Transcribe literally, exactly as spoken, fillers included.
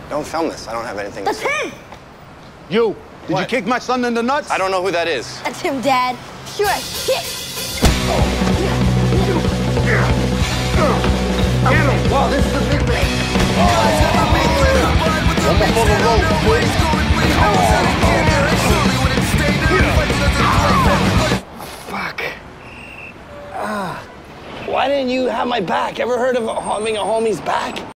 Don't film this. I don't have anything That's to say. him! You, did What? you kick my son in the nuts? I don't know who that is. That's him, Dad. Sure as shit. Wow, this is the big man. One more for the road, please. Fuck. Ah. Why didn't you have my back? Ever heard of having a homie's back?